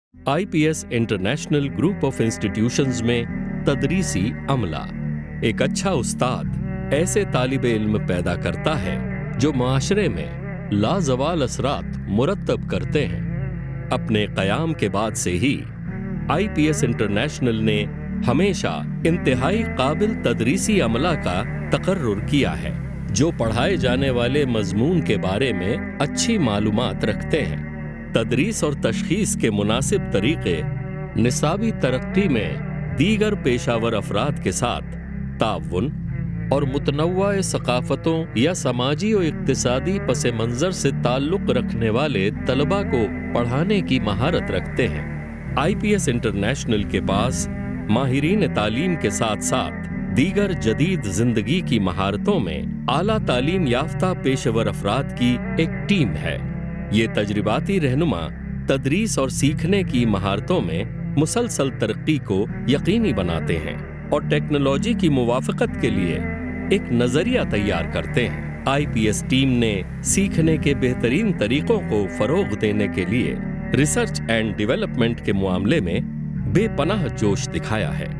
IPS international group of institutions में तदरीसी अमला। एक अच्छा उस्ताद ऐसे तालिबे इल्म पैदा करता है जो माशरे में लाजवाल असरात मुरत्तब करते हैं। अपने क़याम के बाद से ही IPS इंटरनेशनल ने हमेशा इंतहाई काबिल तदरीसी अमला का तकर्रुर किया है जो पढ़ाए जाने वाले मजमून के बारे में अच्छी मालूमात रखते हैं। तदरीस और तशखीस के मुनासिब तरीक़े निसाबी तरक्की में दीगर पेशावर अफराद के साथ ताउन और मुतनव्वा सकाफ़तों या समाजी और इक़्तिसादी पस मंज़र से ताल्लुक़ रखने वाले तलबा को पढ़ाने की महारत रखते हैं। IPS इंटरनेशनल के पास माहिरीन तालीम के साथ साथ दीगर जदीद ज़िंदगी की महारतों में आला तालीम याफ्ता पेशेवर अफराद की एक टीम है। ये तजरिबाती रहनुमा तदरीस और सीखने की महारतों में मुसलसल तरक्की को यकीनी बनाते हैं और टेक्नोलॉजी की मुवाफ़क़त के लिए एक नज़रिया तैयार करते हैं। IPS टीम ने सीखने के बेहतरीन तरीक़ों को फ़रोग़ देने के लिए रिसर्च एंड डेवलपमेंट के मामले में बेपनाह जोश दिखाया है।